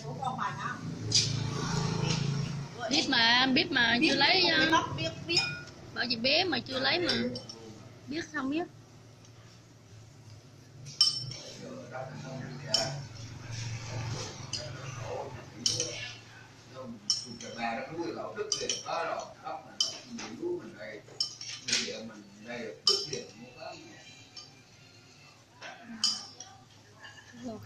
Biết mà chưa lấy. Biết. Bảo chị bé mà chưa lấy mà. Biết không biết. Bà nó nuôi lẩu đứt liền đó rồi, đó mà nó nuôi mình đây, bây giờ mình đây đứt liền mua đó. Rồi.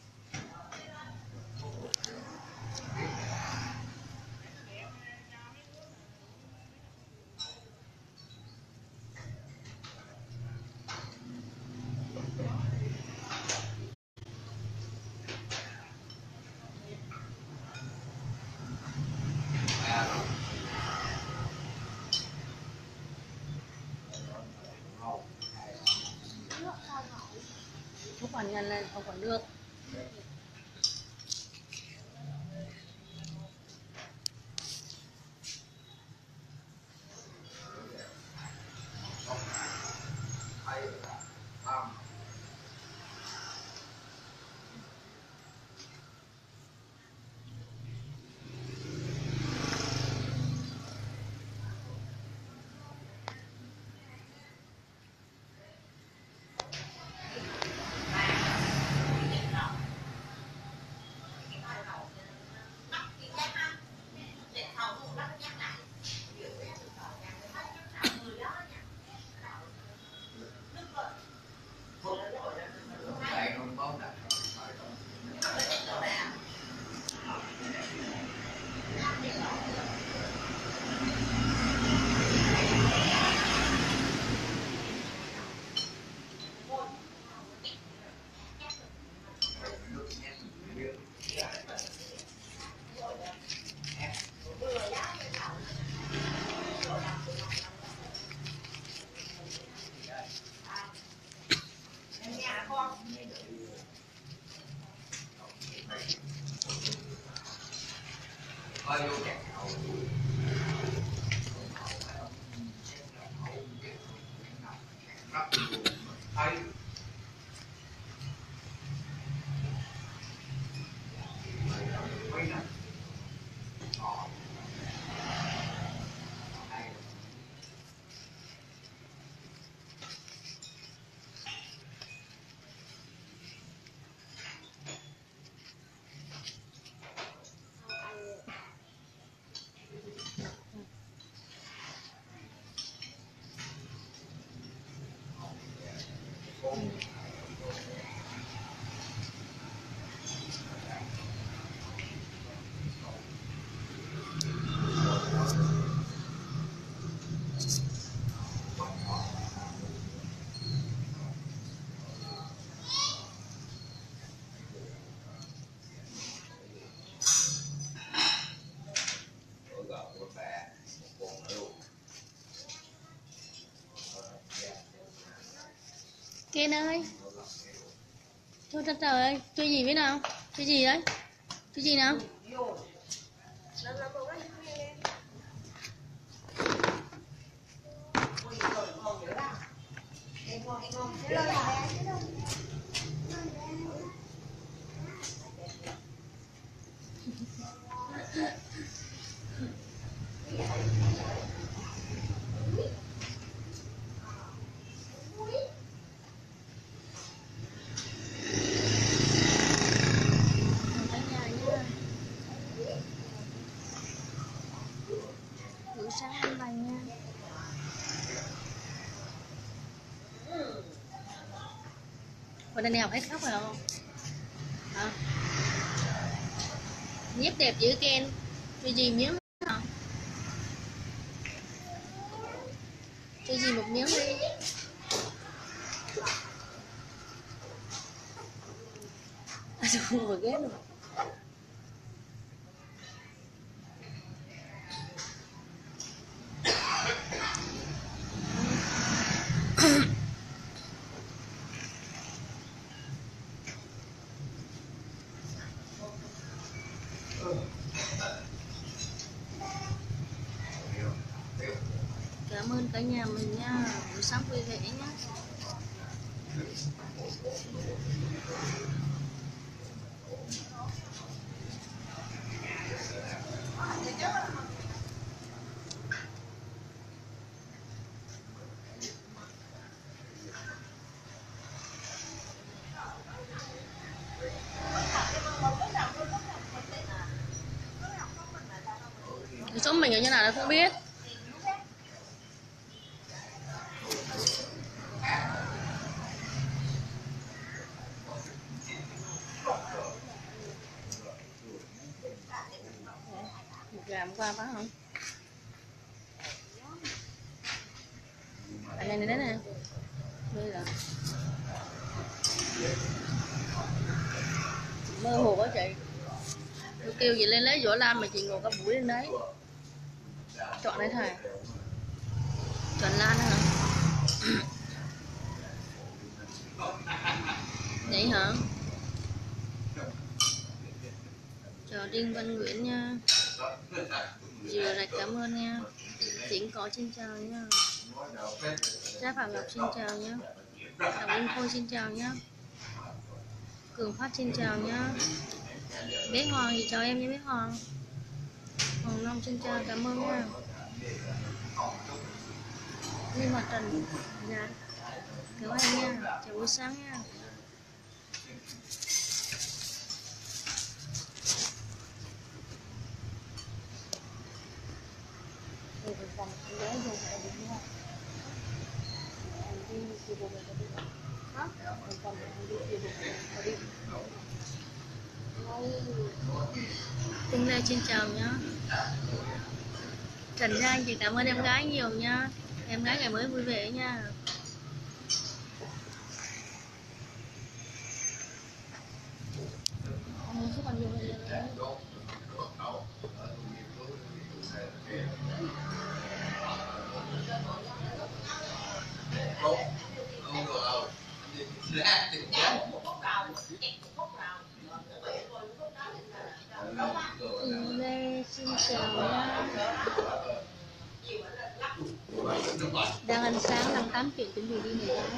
Không còn nhanh lên, không còn nước. Kiên ơi, thôi trời ơi, chơi gì với nào? Chơi gì đấy? Chơi gì nào? Buổi sáng ăn bài nha. Còn anh này học hết khóc rồi không? Hả? Nhếp đẹp dữ Ken. Chơi gì miếng hả? Chơi gì một miếng đi. Không vừa ghét luôn. Cảm ơn cả nhà mình nha, buổi sáng vui vẻ nhé. có mình ở như nào là không biết. Một gà hôm qua phải không? Anh này đấy nè. Đây là mơ hồ quá chị. Tôi kêu chị lên lấy vỏ lam mà chị ngồi cả buổi lên đấy. Chọn đấy thầy. Chọn lan hả? Vậy hả? Chào Đinh Văn Nguyễn nha. Dừa Rạch cảm ơn nha. Chính có xin chào nha. Gia Phạm Ngọc xin chào nhé. Đặng Linh Khôi xin chào nhé. Cường Phát xin chào nhé. Bé Hoàng thì chào em nhé bé Hoàng. Hoàng Long xin chào cảm ơn nha. Linh Mặt Trần dạ. Kéo anh nha. Chào buổi sáng nha. Tinh Lê xin chào nhé. Trần Giang chị cảm ơn em gái nhiều nha. Em gái ngày mới vui vẻ nha. Lê xin chào nha. Đang ăn sáng làm 8 chuyện chuẩn bị đi nghỉ đấy.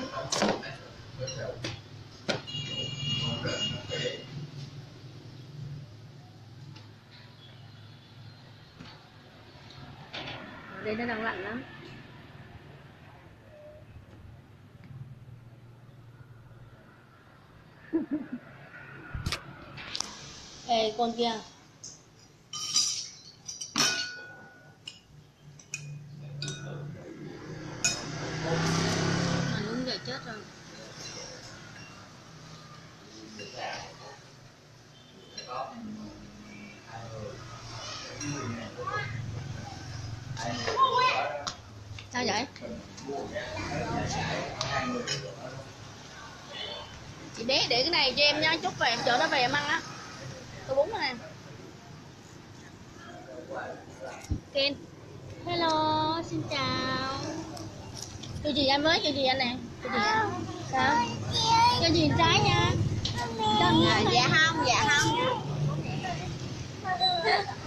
Ở đây nó đang lạnh lắm. Ê con kia. Mà đúng giờ chết rồi. Sao vậy? Chị bé để cái này cho em nha, chút về em chở nó về em ăn á. Tô bún nè. Ken. Hello, xin chào. Cho gì anh với, cho gì anh nè. Cho gì anh? Sao? Cho gì trái nha. Dạ không, dạ không.